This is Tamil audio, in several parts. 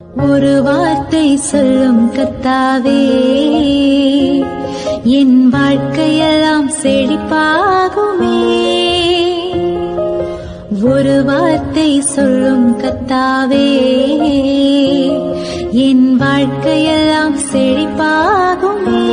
ஒரு வார்த்தை சொல்லும் கர்த்தாவே, என் வாழ்க்கையெல்லாம் செழிப்பாகுமே. ஒரு வார்த்தை சொல்லும் கர்த்தாவே, என் வாழ்க்கையெல்லாம் செழிப்பாகுமே.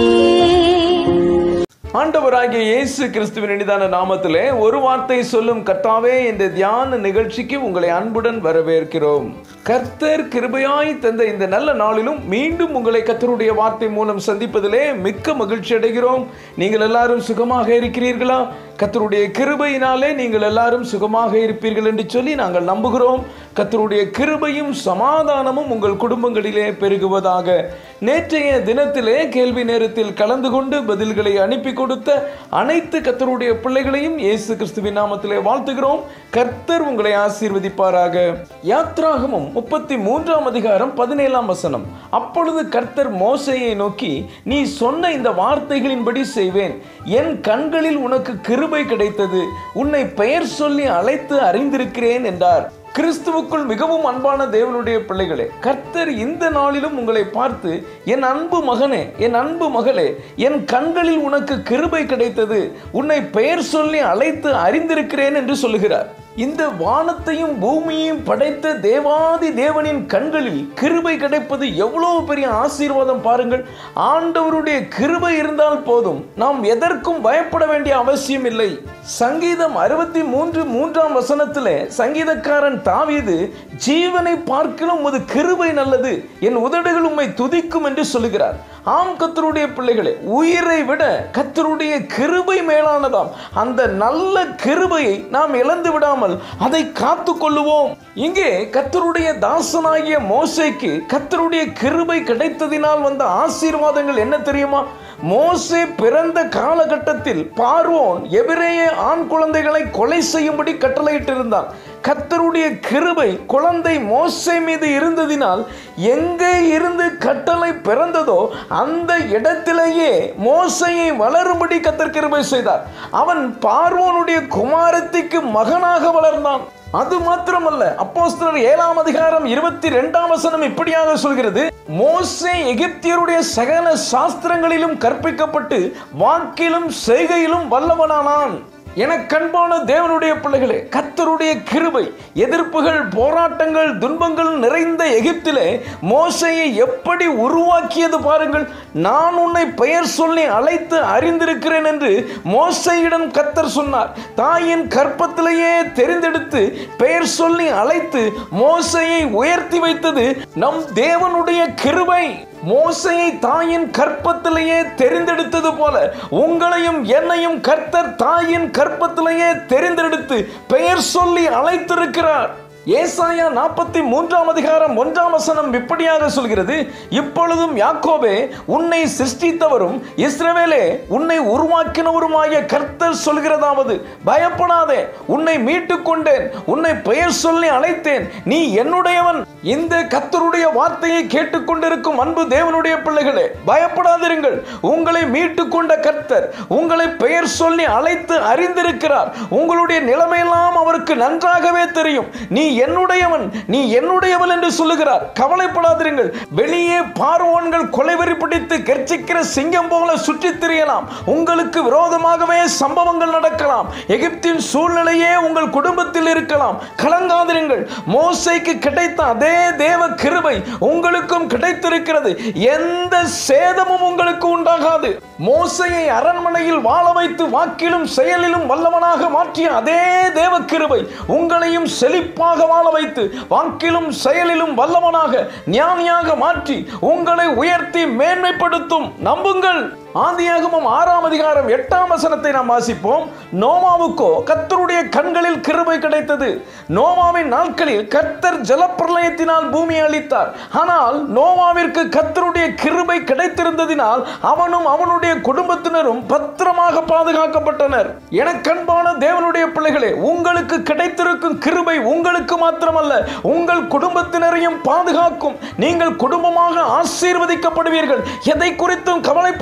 ஆண்டவராகிய இயேசு கிறிஸ்துவின் இனிதான நாமத்திலே ஒரு வார்த்தை சொல்லும் கர்த்தாவே என்ற தியான நிகழ்ச்சிக்கு உங்களை அன்புடன் வரவேற்கிறோம். கர்த்தர் கிருபையாய் தந்த இந்த நல்ல நாளிலும் மீண்டும் உங்களை கர்த்தருடைய வார்த்தை மூலம் சந்திப்பதிலே மிக்க மகிழ்ச்சி அடைகிறோம். நீங்கள் எல்லாரும் சுகமாக இருக்கிறீர்களா? கர்த்தருடைய கிருபையினாலே நீங்கள் எல்லாரும் சுகமாக இருப்பீர்கள் என்று சொல்லி நாங்கள் நம்புகிறோம். கர்த்தருடைய கிருபையும் சமாதானமும் உங்கள் குடும்பங்களிலே பெருகுவதாக. நேற்றைய தினத்திலே கேள்வி நேரத்தில் கலந்து கொண்டு பதில்களை அனுப்பி கொடுத்த அனைத்து கர்த்தருடைய பிள்ளைகளையும் இயேசு கிறிஸ்துவின் நாமத்திலே வாழ்த்துகிறோம். கர்த்தர் உங்களை ஆசீர்வதிப்பாராக. யாத்ராகமம் 33 அதிகாரம் 17 வசனம். அப்பொழுது கர்த்தர் மோசேயை நோக்கி, நீ சொன்ன இந்த வார்த்தைகளின்படி செய்வேன். என் கண்களில் உனக்கு கிருபை கிடைத்தது. உன்னை பெயர் சொல்லி அழைத்து அறிந்திருக்கிறேன் என்றார். கிறிஸ்துவுக்குள் மிகவும் அன்பான தேவனுடைய பிள்ளைகளே, கர்த்தர் இந்த நாளிலும் உங்களை பார்த்து, என் அன்பு மகனே, என் அன்பு மகளே, என் கண்களில் உனக்கு கிருபை கிடைத்தது, உன்னை பெயர் சொல்லி அழைத்து அறிந்திருக்கிறேன் என்று சொல்லுகிறார். இந்த வானத்தையும் பூமியையும் படைத்த தேவாதி தேவனின் கண்களில் கிருபை கிடைப்பது எவ்வளவு பெரிய ஆசீர்வாதம் பாருங்கள். ஆண்டவருடைய கிருபை இருந்தால் போதும், நாம் எதற்கும் பயப்பட வேண்டிய அவசியம் இல்லை. சங்கீதம் 63 வசனத்திலே சங்கீதக்காரன் தாவீது, ஜீவனை பார்க்கிலும் உமது கிருபை நல்லது, என் உதடுகள் உம்மை துதிக்கும் என்று சொல்லுகிறார். ஆம் கர்த்தருடைய பிள்ளைகளே, உயிரை விட கர்த்தருடைய கிருபை மேலானதாம். அந்த நல்ல கிருபையை நாம் இழந்து விடாமல் அதை காத்து கொள்ளுவோம். இங்கே கர்த்தருடைய தாசனாகிய மோசேக்கு கர்த்தருடைய கிருபை கிடைத்ததினால் வந்த ஆசீர்வாதங்கள் என்ன தெரியுமா? மோசே பிறந்த காலகட்டத்தில் பார்வோன் எபிரேய ஆண் குழந்தைகளை கொலை செய்யும்படி கட்டளையிட்டிருந்தான். கர்த்தருடைய கிருபை குழந்தை மோசே மீது இருந்ததினால் எங்கே இருந்து கட்டளை பிறந்ததோ அந்த இடத்திலேயே மோசேயை வளரும்படி கர்த்தர் கிருபை செய்தார். அவன் பார்வோனுடைய குமாரத்திக்கு மகனாக வளர்ந்தான். அது மாத்திரமல்ல, அப்போஸ்தலர் 7 அதிகாரம் 22 வசனம் இப்படியாக சொல்கிறது, மோசே எகிப்தியருடைய சகல சாஸ்திரங்களிலும் கற்பிக்கப்பட்டு வாக்கிலும் செய்கையிலும் வல்லவனானான். எனக்கன்பான தேவனுடைய பிள்ளைகளே, கர்த்தருடைய கிருபை எதிர்ப்புகள், போராட்டங்கள், துன்பங்கள் நிறைந்த எகிப்திலே மோசேயை எப்படி உருவாக்கியது பாருங்கள். நான் உன்னை பெயர் சொல்லி அழைத்து அறிந்திருக்கிறேன் என்று மோசேயிடம் கர்த்தர் சொன்னார். தாயின் கற்பத்திலேயே தெரிந்தெடுத்து பெயர் சொல்லி அழைத்து மோசேயை உயர்த்தி வைத்தது நம் தேவனுடைய கிருபை. மோசேயை தாயின் கற்பத்திலேயே தெரிந்தெடுத்தது போல உங்களையும் என்னையும் கர்த்தர் தாயின் கற்பத்திலேயே தெரிந்தெடுத்து பெயர் சொல்லி அழைத்திருக்கிறார். ஏசாயா 43 அதிகாரம் 1 வசனம் இப்படியாக சொல்கிறது, இப்பொழுதும் யாக்கோபே உன்னை சிருஷ்டித்தவரும் இஸ்ரவேலே உன்னை உருவாக்கினவருமாகிய கர்த்தர் சொல்கிறதாவது, பயப்படாதே, உன்னை மீட்டுக் கொண்டேன், உன்னை பெயர் சொல்லி அழைத்தேன், நீ என்னுடையவன். இந்த கர்த்தருடைய வார்த்தையை கேட்டுக்கொண்டிருக்கும் அன்பு தேவனுடைய பிள்ளைகளே, பயப்படாதிருங்கள். உங்களை மீட்டுக் கொண்ட கர்த்தர் உங்களை பெயர் சொல்லி அழைத்து அறிந்திருக்கிறார். உங்களுடைய நிலைமையெல்லாம் அவருக்கு நன்றாகவே தெரியும். நீ என்னுடையவன், நீ என்னுடையவள் என்று சொல்லுகிறார். கவலைப்படாதிருங்கள். வெளியே பார்வோன்கள் கொலைவெறி பிடித்து கர்ச்சிக்கிற சிங்கம் போல சுற்றித் திரியலாம். உங்களுக்கு விரோதமாகவே சம்பவங்கள் நடக்கலாம். எகிப்தின் சூழ்நிலையே உங்கள் குடும்பத்தில் இருக்கலாம். கலங்காதிருங்கள். மோசேக்கு கிடைத்த அதே தேவ கிருபை உங்களுக்கும் கிடைத்திருக்கிறது. எந்த சேதமும் உங்களுக்கு உண்டாகாது. மோசேயை அரண்மனையில் வாழ வைத்து வாக்கிலும் செயலிலும் வல்லவனாக மாற்றிய அதே தேவ கிருபை உங்களையும் செழிப்பாக வாழ வைத்து வாக்கிலும் செயலிலும் வல்லவனாக ஞானியாக மாற்றி உங்களை உயர்த்தி மேன்மைப்படுத்தும். நம்புங்கள். ஆதியாகமம் 6 அதிகாரம் 8 வசனத்தை நாம் வாசிப்போம். நோவாவுக்கோ கர்த்தருடைய கண்களில் கிருபை கிடைத்தது. நோவாவின் நாட்களில் கர்த்தர் ஜலப்பிரளயத்தினால் பூமியை அழித்தார். ஆனால் நோவாவிற்கு கர்த்தருடைய கிருபை கிடைத்திருந்ததினால் அவனும் அவனுடைய குடும்பத்தினரும் பத்திரமாக பாதுகாக்கப்பட்டனர். எனக்கன்பான தேவனுடைய பிள்ளைகளே, உங்களுக்கு கிடைத்திருக்கும் கிருபை உங்களுக்கு மாத்திரமல்ல, உங்கள் குடும்பத்தினரையும் பாதுகாக்கும். நீங்கள் குடும்பமாக ஆசீர்வதிக்கப்படுவீர்கள். எதை குறித்தும் கவலைப்படாதீர்கள்.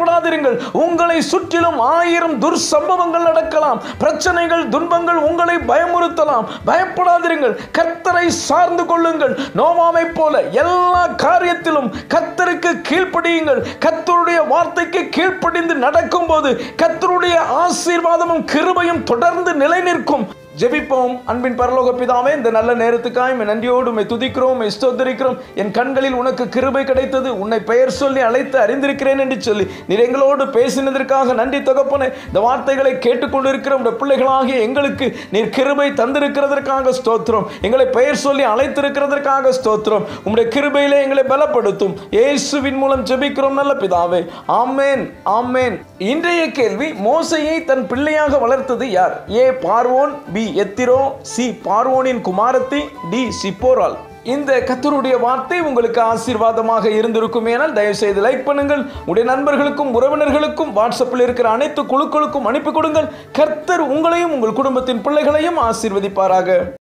பயப்படாதிருங்கள். உங்களை சுற்றிலும் 1000 துர்சம்பவங்கள் நடக்கலாம், பிரச்சனைகள் துன்பங்கள் உங்களை பயமுறுத்தலாம். பயப்படாதிருங்கள். கர்த்தரை சார்ந்து கொள்ளுங்கள். நோவாவை போல எல்லா காரியத்திலும் கர்த்தருக்கு கீழ்ப்படியுங்கள். கர்த்தருடைய வார்த்தைக்கு கீழ்ப்படிந்து நடக்கும் போது கர்த்தருடைய ஆசீர்வாதமும் கிருபையும் தொடர்ந்து நிலை நிற்கும். ஜெபிப்போம். அன்பின் பரலோக பிதாவே, இந்த நல்ல நேரத்துக்காய் நன்றியோடு உம்மை துதிக்கிறோம், உம்மை ஸ்தோத்திரிக்கிறோம். என் கண்களில் உனக்கு கிருபை கிடைத்தது, உன்னை பெயர் சொல்லி அழைத்து அறிந்திருக்கிறேன் என்று சொல்லி நீர் எங்களோடு பேசினதற்காக நன்றி தகப்பனே. இந்த வார்த்தைகளை கேட்டுக்கொண்டிருக்கிற உடைய பிள்ளைகளாகிய எங்களுக்கு நீர் கிருபை தந்திருக்கிறதற்காக ஸ்தோத்திரம். எங்களை பெயர் சொல்லி அழைத்திருக்கிறதற்காக ஸ்தோத்திரம். உம்முடைய கிருபையிலே எங்களை பலப்படுத்தும். இயேசுவின் மூலம் ஜெபிக்கிறோம் நல்ல பிதாவே, ஆமென், ஆமென். இன்றைய கேள்வி, மோசேயை தன் பிள்ளையாக வளர்த்தது யார்? ஏ பார்வோன், பி எத்திரோ, சி பார்வோனின் குமாரத்தி, டி சிப்போரால். இந்த கர்த்தருடைய வார்த்தை உங்களுக்கு ஆசீர்வாதமாக இருந்திருக்கும். ஏனால் தயவு செய்து லைக் பண்ணுங்கள். உடைய நண்பர்களுக்கும் உறவினர்களுக்கும் வாட்ஸ்அப்பில் இருக்கிற அனைத்து குழுக்களுக்கும் அனுப்பி கொடுங்கள். கர்த்தர் உங்களையும் உங்கள் குடும்பத்தின் பிள்ளைகளையும் ஆசீர்வதிப்பாராக.